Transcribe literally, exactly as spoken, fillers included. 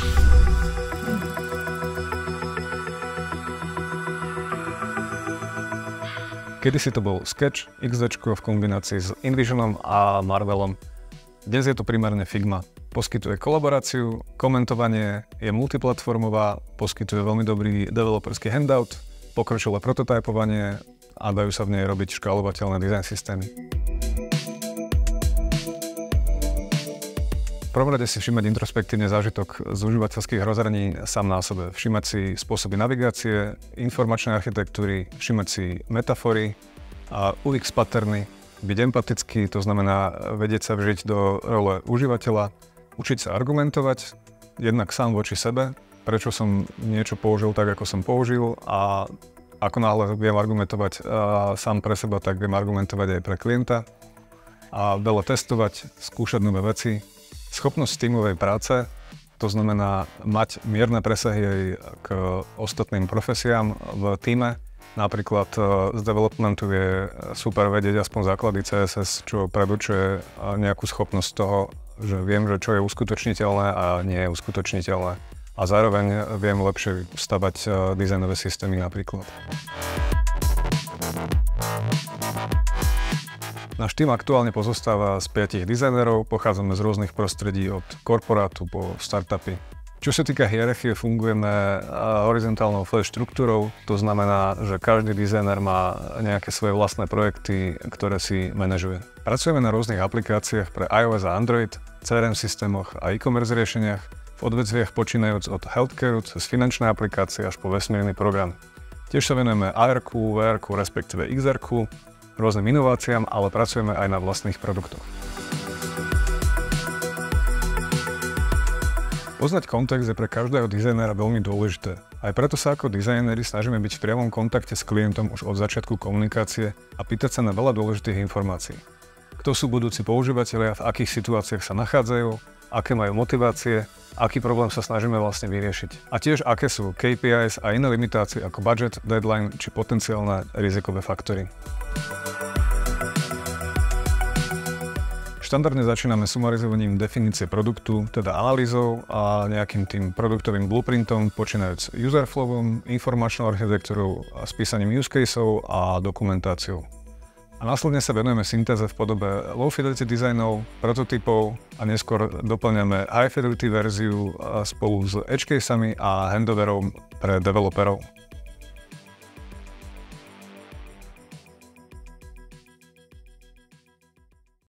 Kedysi to bol Sketch iks dé v kombinácii s InVisionom a Marvelom. Dnes je to primárne Figma. Poskytuje kolaboráciu, komentovanie, je multiplatformová, poskytuje veľmi dobrý developerský handout, pokročilé prototypovanie a dajú sa v nej robiť škálovateľné design systémy. V prvom rade si všimať introspektívne zážitok z užívateľských rozhraní sám na sebe. Všimať si spôsoby navigácie, informačnej architektúry, všimať si metafory a ú iks patterny. Byť empatický, to znamená vedieť sa vžiť do role užívateľa, učiť sa argumentovať, jednak sám voči sebe, prečo som niečo použil tak, ako som použil, a ako náhle viem argumentovať sám pre seba, tak viem argumentovať aj pre klienta. A veľa testovať, skúšať nové veci. Schopnosť tímovej práce, to znamená mať mierne presahy aj k ostatným profesiám v tíme. Napríklad z developmentu je super vedieť aspoň základy cé es es, čo predurčuje nejakú schopnosť toho, že viem, že čo je uskutočniteľné a nie je uskutočniteľné. A zároveň viem lepšie stavať dizajnové systémy napríklad. Náš tím aktuálne pozostáva z piatich dizajnerov, pochádzame z rôznych prostredí od korporátu po startupy. Čo sa týka hierarchie, fungujeme horizontálnou flash štruktúrou, to znamená, že každý dizajner má nejaké svoje vlastné projekty, ktoré si manažuje. Pracujeme na rôznych aplikáciách pre iOS a Android, cé er em systémoch a e-commerce riešeniach, v odvetviach počínajúc od healthcare cez finančné aplikácie až po vesmírny program. Tiež sa venujeme á erku, vé erku, respektíve iks erku, rôznym inováciám, ale pracujeme aj na vlastných produktoch. Poznať kontext je pre každého dizajnera veľmi dôležité. Aj preto sa ako dizajneri snažíme byť v priamom kontakte s klientom už od začiatku komunikácie a pýtať sa na veľa dôležitých informácií. Kto sú budúci používatelia, v akých situáciách sa nachádzajú, aké majú motivácie, aký problém sa snažíme vlastne vyriešiť. A tiež aké sú ká pé í's a iné limitácie ako budget, deadline či potenciálne rizikové faktory. Štandardne začíname sumarizovaním definície produktu, teda analýzou a nejakým tým produktovým blueprintom, počínajúc user flowom, informačnou architektúrou, spísaním use caseov a dokumentáciou. A následne sa venujeme syntéze v podobe low fidelity dizajnov, prototypov a neskôr doplňame high fidelity verziu spolu s edge casami a handoverov pre developerov.